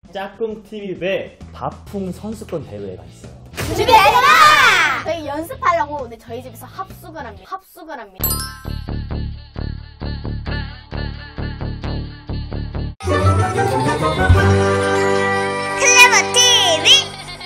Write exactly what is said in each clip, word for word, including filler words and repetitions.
짝꿍티비 배 밥풍 선수권 대회가 있어요. 준비되잖아! 저희 연습하려고 오늘 저희 집에서 합숙을 합니다. 합숙을 합니다. 클레버티비!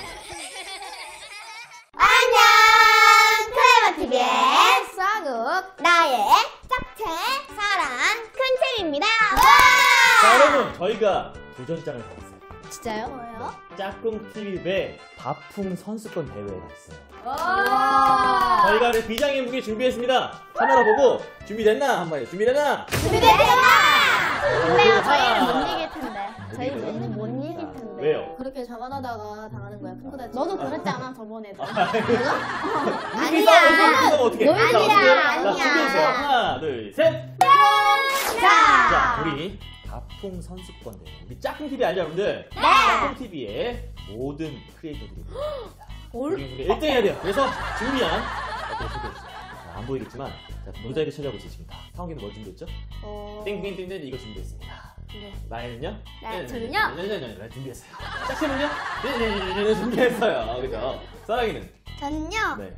안녕! 클레버티비의 쌍욱, 나의 짝채, 사랑, 큰채입니다. 자, 여러분, 저희가 도전장을 받았어요. 진짜요? 뭐예요? 짝꿍티비 배 밥풍 선수권 대회가 있어요. 와! 저희가 오늘 비장의 무게 준비했습니다. 카메라 보고 준비됐나? 한 번에 준비됐나? 준비됐다! 근데요, 저희는 하나. 못 이길 텐데. 저희는 못 이길 텐데. 왜요? 그렇게 자만하다가 당하는 거야, 큰 거다. 너도 그랬잖아, 저번에도. 아니야. 어떻게? 아니야, 자, 아니야. 준비해주세요. 하나, 둘, 셋. 자! 자, 우리 밥풍 선수권 대회. 우리 짝꿍티비 알죠, 여러분들? 네! 짝꿍티비의 모든 크리에이터들이 모입니다. 우리 일 등 해야 돼요. 그래서 준비한 어떻게 소개해주세요. 자, 안 보이겠지만 자, 모자이크 처리하고 있으십니다. 상욱이는 뭘 준비했죠? 어... 땡땡땡땡 이거 준비했습니다. 네. 나연은요? 네, 저는요? 네네네 준비했어요. 짝꿍은요? 네네네 준비했어요. 그죠? 사랑이는? 저는요? 네.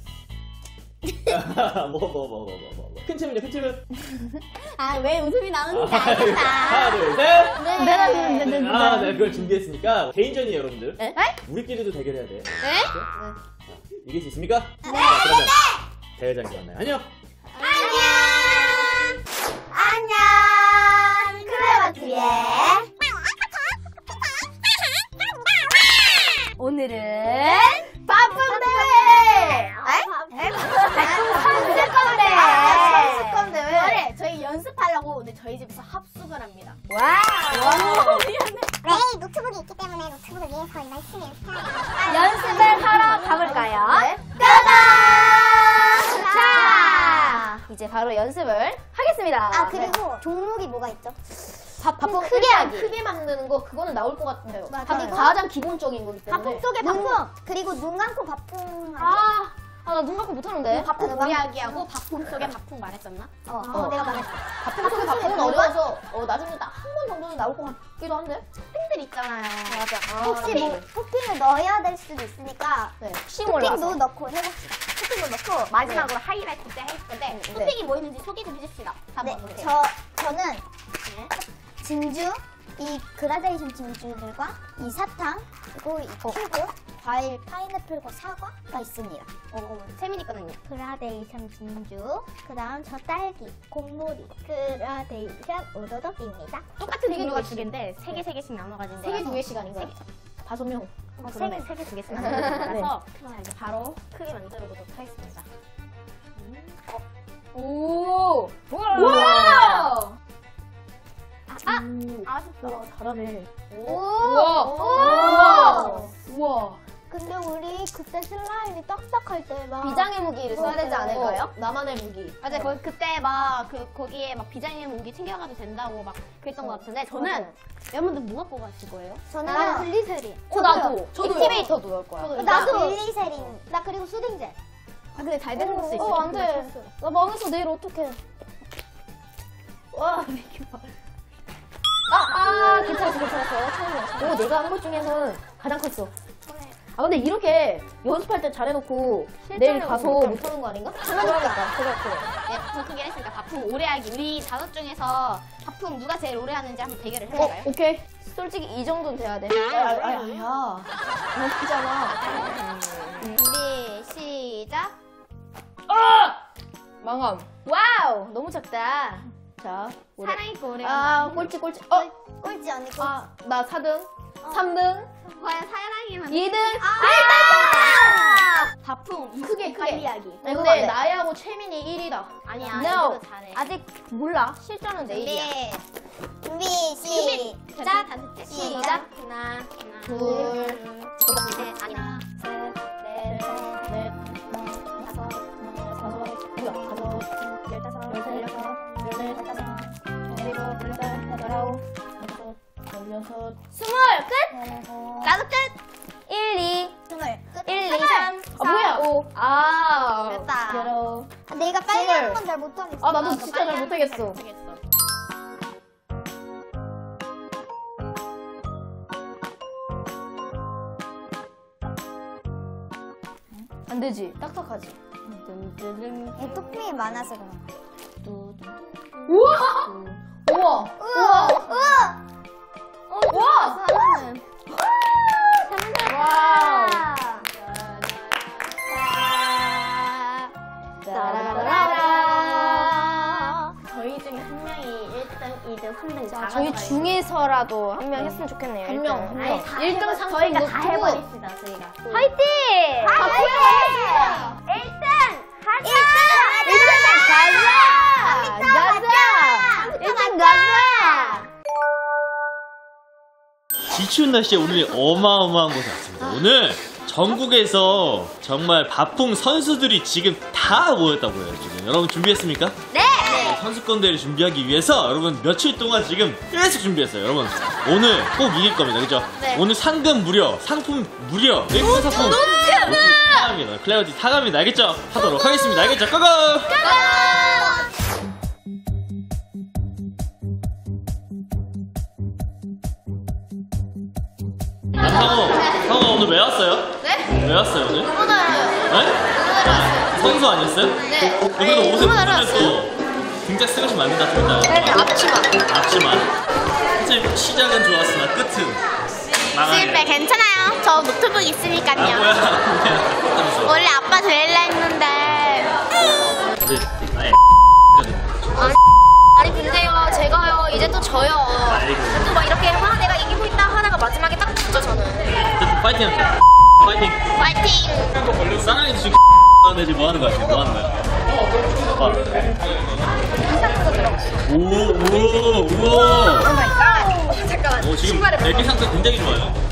뭐 뭐 뭐 뭐 뭐 뭐 큰 챔은요? 큰 챔은? 아, 왜 웃음이 나오는지 하나 알겠다. 둘 셋. 네, 네, 네, 네, 네. 아, 네, 그걸 준비했으니까 개인전이에요, 여러분들. 네? 우리끼리도 대결해야 돼. 네? 자, 이길 수 있습니까? 네. 그러면 대회장에 만나요. 안녕. 안녕! 안녕! 클레버티비의 오늘은 밥풍 대회! 선수권 대회! 선수권 대회! 저희 연습하려고 오늘 저희 집에서 합숙을 합니다. 와우! 네, 노트북이 있기 때문에 노트북을 위해서 열심히 연습해야 연습을 하러 가볼까요? 네. 자! 자! 이제 바로 연습을 하겠습니다. 아, 그리고 종목이 뭐가 있죠? 밥풍 크게 하기. 크게 만드는 거 그거는 나올 것 같은데요. 맞아요. 밥이 가장 기본적인 거기 때문에. 밥풍 속에 밥풍! 그리고 눈 감고 밥풍 하기. 아, 아, 나 눈 감고 못하는데. 밥풍 밥풍 이야기하고 밥풍 속에 밥풍 말했었나? 어, 어. 어, 내가 말했어. 밥풍 속에 밥풍은 어려워서 어, 나중에 딱 한 번 정도는 나올 것 같기도 한데. 팬들 있잖아요. 맞아. 혹시 뭐 토핑을 넣어야 될 수도 있으니까 네. 혹시 몰라서. 토핑도 넣고 해봅시다. 토핑을 넣고 마지막으로 하이라이트 때 할 건데 네. 토핑이 뭐 있는지 소개 좀 해줍시다. 네, 한번 보세요. 저, 저는 네. 진주, 이 그라데이션 진주들과 이 사탕, 그리고 이 큐브, 과일, 파인애플과 사과가 있습니다. 어, 세민이 거는요? 그라데이션 진주, 그 다음 저 딸기, 곡물이, 그라데이션 오도독입니다. 똑같은 종류가 두 개인데 세 개 세 개씩 나눠가지고 세 개 두 개씩 아닌가요? 다섯 명. 어, 세 그러면 개. 세개 두 개씩 나눠서 자, 이제 바로 크게 만들어 보도록 하겠습니다. 오! 우와! 아! 아쉽다. 잘하네. 오! 우와! 우와! 근데 우리 그때 슬라임이 딱딱할 때 막 비장의 무기를 써야 되지 않을까요? 나만의 무기. 맞아요. 거기 그때 막 그 거기에 막 비장의 무기 챙겨가도 된다고 막 그랬던 것 같은데 저는 여러분들 뭐가 뽑았을 거예요? 저는 나는 글리세린. 어, 나도. 저도요. 액티베이터도 넣을 거야. 저도요. 나도 글리세린. 나 그리고 수딩젤. 아, 근데 잘 되는 것도 있어. 어, 안 돼. 나 망해서 내일 어떡해. 와, 이렇게 봐. 아, 아, 괜찮았어, 괜찮았어. 처음이야. 오, 내가 한 것 중에서는 가장 컸어. 아, 근데 이렇게 연습할 때 잘해놓고 내일 가서 못하면 못하는 거 아닌가? 그러니까. 그래, 그래. 네, 밥풍 크게 했으니까 밥풍 오래 하기. 우리 다섯 중에서 밥풍 누가 제일 오래 하는지 한번 대결을 어, 해볼까요? 오케이. 솔직히 이 정도는 돼야 돼. 야, 야, 야, 야. 너무잖아. 준비, 시작. 망함. 와우! 너무 작다. 자, 오래. 사랑이 거 오래 아, 하나. 꼴찌, 꼴찌. 어, 꼴찌 언니 꼴찌. 아, 나 사 등, 삼 등, 과연 사랑이만. 이 등. 아! 밥풍 크게, 빨리 크게. 하기. 근데 나야하고 채민이 일 위다. 아니야, No. 이거도 잘해. 아직 몰라. 실전은 내일이야. 준비, 준비, 자, 시작. 다섯 째. 시작. 하나, 하나, 둘, 셋, 아니다. 셋, 넷, 넷, 다섯, 다섯, 뭐야, 다섯, 열다섯, 열셋, 열여섯, 열넷, 열다섯, 일곱, 여덟, 열아홉, 여섯, 열여섯, 스물, 끝! 나도 끝! 일, 이, 스물. 끝. 일, 이, 삼, 아, 뭐야? 오. 아, 됐다. 여러. 아, 내가 빨리 스물. 하는 건 잘 못하겠어. 아, 나도 너 진짜 빨리 잘 하는 못하겠어. 거 못하겠어. 안 되지. 딱딱하지. 이 토핑이 많아서 그런 거야. 우와! 우와! 우와! 우와! 우와! 사람은 와우! 따라라라. 저희 중에 한 명이 일 등, 이 등, 삼 등 다 저희 가져가야 중에서라도 한 명 했으면 좋겠네요. 한 일 명, 등. 한 한 명. 명. 일 등 상품 저희가 다 놓고. 해버립시다, 저희가. 화이팅! 화이팅! 일 등! 가자! 일 등 가자! 가자! 일 등 가자! 지추운 날씨에 오늘 어마어마한 곳에 왔습니다. 오늘 전국에서 정말 바풍 선수들이 지금 다 모였다고 해요. 지금 여러분 준비했습니까? 네! 선수권대회를 준비하기 위해서 여러분 며칠 동안 지금 계속 준비했어요. 여러분 오늘 꼭 이길 겁니다. 그죠? 네. 오늘 상금 무려, 상품 무려, 일본 상품 타갑니다. 클레어티 타갑니다. 알겠죠? 하도록 하겠습니다. 알겠죠? 고고! 아, 상호, 상호 오늘 왜 왔어요? 네? 왜 왔어요 오늘? 오늘은 네? 선수 아니었어요? 네. 그래도 옷에 오늘 붙으면 또 등짝 쓰러지 만든다 소리나요? 네, 앞치마. 앞치마. 사실 시작은 좋았으나 끝은 망하게. 실패 괜찮아요. 저 노트북 아 있으니까요. 뭐야? 뭐야? 원래 아빠 되려 했는데. 네. 아니, 아니 근데요 제가요 이제 또 져요. 아이고. 또 막 이렇게 와 내가 이기고 있다 하다가 마지막에 딱 졌죠 저는. 파이팅 합시다. 파이팅. 파이팅. 사랑이 지금 하는데 지금 뭐 하는 거야? 지금 뭐 하는 거야? 봐. 오, 오, 우와. 오 마이 갓. 잠깐만. 오, 지금 신발에 내 상태 굉장히 좋아요.